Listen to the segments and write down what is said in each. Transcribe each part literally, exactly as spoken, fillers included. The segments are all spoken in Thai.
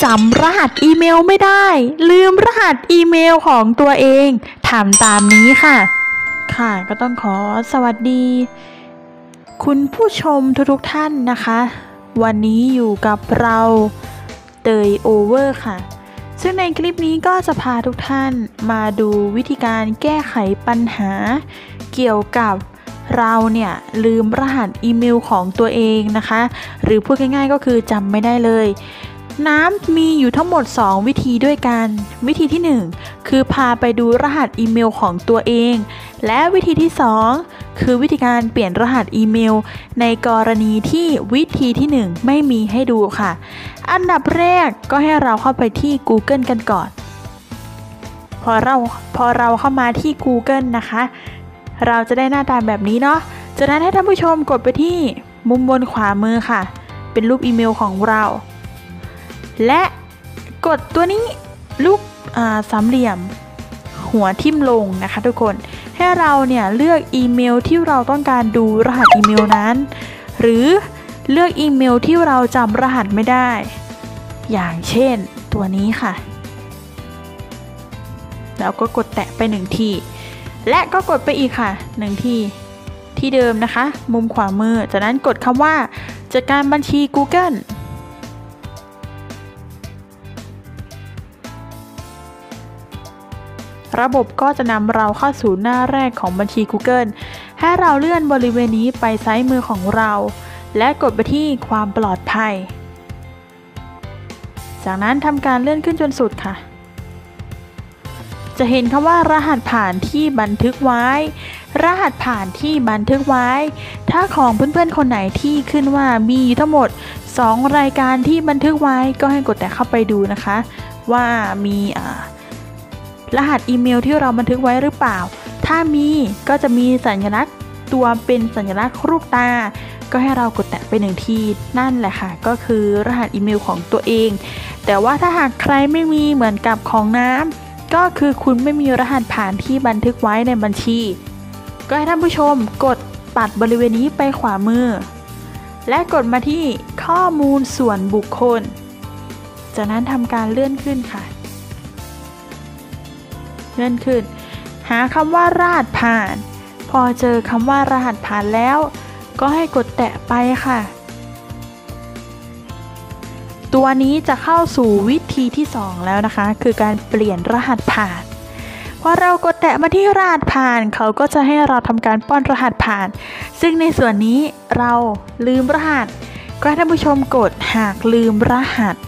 จำรหัสอีเมลไม่ได้ลืมรหัสอีเมลของตัวเองทำตามนี้ค่ะค่ะก็ต้องขอสวัสดีคุณผู้ชมทุกๆท่านนะคะวันนี้อยู่กับเราเตยโอเวอร์ค่ะซึ่งในคลิปนี้ก็จะพาทุกท่านมาดูวิธีการแก้ไขปัญหาเกี่ยวกับเราเนี่ยลืมรหัสอีเมลของตัวเองนะคะหรือพูดง่ายๆก็คือจำไม่ได้เลยน้ำมีอยู่ทั้งหมดสองวิธีด้วยกันวิธีที่หนึ่งคือพาไปดูรหัสอีเมลของตัวเองและวิธีที่สองคือวิธีการเปลี่ยนรหัสอีเมลในกรณีที่วิธีที่หนึ่งไม่มีให้ดูค่ะอันดับแรกก็ให้เราเข้าไปที่ Google กันก่อนพอเราพอเราเข้ามาที่ Google นะคะเราจะได้หน้าตาแบบนี้เนาะจากนั้นให้ท่านผู้ชมกดไปที่มุมบนขวามือค่ะเป็นรูปอีเมลของเราและกดตัวนี้รูปสามเหลี่ยมหัวทิ่มลงนะคะทุกคนให้เราเนี่ยเลือกอีเมลที่เราต้องการดูรหัสอีเมลนั้นหรือเลือกอีเมลที่เราจำรหัสไม่ได้อย่างเช่นตัวนี้ค่ะแล้วก็กดแตะไปหนึ่งทีและก็กดไปอีกค่ะหนึ่งทีที่เดิมนะคะมุมขวามือจากนั้นกดคำว่าจัดการบัญชี Googleระบบก็จะนำเราเข้าสู่หน้าแรกของบัญชี Google ให้เราเลื่อนบริเวณนี้ไปซ้ายมือของเราและกดไปที่ความปลอดภัยจากนั้นทำการเลื่อนขึ้นจนสุดค่ะจะเห็นคำว่ารหัสผ่านที่บันทึกไว้รหัสผ่านที่บันทึกไว้ถ้าของเพื่อนๆคนไหนที่ขึ้นว่ามีทั้งหมดสองรายการที่บันทึกไว้ก็ให้กดแต่เข้าไปดูนะคะว่ามีอ่ารหัสอีเมลที่เราบันทึกไว้หรือเปล่าถ้ามีก็จะมีสัญลักษณ์ตัวเป็นสัญลักษณ์รูปตาก็ให้เรากดแตะไปหนึ่งทีนั่นแหละค่ะก็คือรหัสอีเมลของตัวเองแต่ว่าถ้าหากใครไม่มีเหมือนกับของน้ำก็คือคุณไม่มีรหัสผ่านที่บันทึกไว้ในบัญชีก็ให้ท่านผู้ชมกดปัดบริเวณนี้ไปขวามือและกดมาที่ข้อมูลส่วนบุคคลจากนั้นทำการเลื่อนขึ้นค่ะเลื่อนขึ้นหาคำว่ารหัสผ่านพอเจอคำว่ารหัสผ่านแล้วก็ให้กดแตะไปค่ะตัวนี้จะเข้าสู่วิธีที่สองแล้วนะคะคือการเปลี่ยนรหัสผ่านพอเรากดแตะมาที่รหัสผ่านเขาก็จะให้เราทำการป้อนรหัสผ่านซึ่งในส่วนนี้เราลืมรหัสก็ให้ท่านผู้ชมกดหากลืมรหัส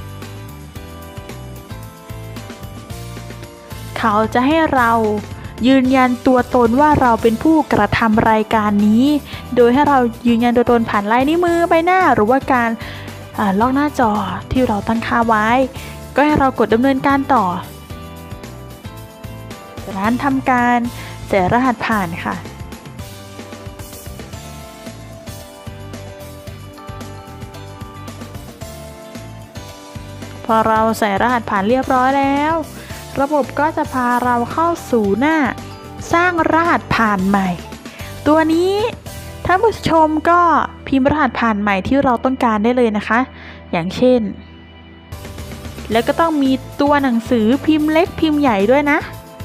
เขาจะให้เรายืนยันตัวตนว่าเราเป็นผู้กระทำรายการนี้โดยให้เรายืนยันตัวตนผ่านลายนิ้วมือใบหน้าหรือว่าการล็อกหน้าจอที่เราตั้งค่าไว้ก็ให้เรากดดำเนินการต่อจากนั้นทำการใส่รหัสผ่านค่ะพอเราใส่รหัสผ่านเรียบร้อยแล้วระบบก็จะพาเราเข้าสู่หน้าสร้างรหัสผ่านใหม่ตัวนี้ท่านผู้ชมก็พิมพ์รหัสผ่านใหม่ที่เราต้องการได้เลยนะคะอย่างเช่นแล้วก็ต้องมีตัวหนังสือพิมพ์เล็กพิมพ์ใหญ่ด้วยนะ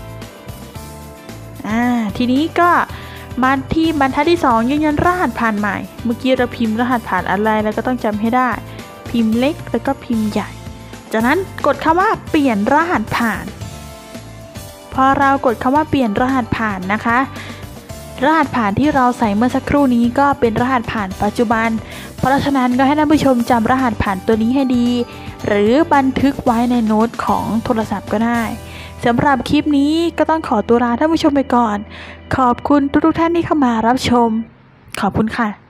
อ่าทีนี้ก็มาที่บรรทัดที่สองยืนยันรหัสผ่านใหม่เมื่อกี้เราพิมพ์รหัสผ่านอะไรแล้วก็ต้องจำให้ได้พิมพ์เล็กแล้วก็พิมพ์ใหญ่จากนั้นกดคำว่าเปลี่ยนรหัสผ่านพอเรากดคำว่าเปลี่ยนรหัสผ่านนะคะรหัสผ่านที่เราใส่เมื่อสักครู่นี้ก็เป็นรหัสผ่านปัจจุบันเพราะฉะนั้นก็ให้ท่านผู้ชมจำรหัสผ่านตัวนี้ให้ดีหรือบันทึกไว้ในโน้ตของโทรศัพท์ก็ได้สำหรับคลิปนี้ก็ต้องขอตัวลาท่านผู้ชมไปก่อนขอบคุณทุกๆท่านที่เข้ามารับชมขอบคุณค่ะ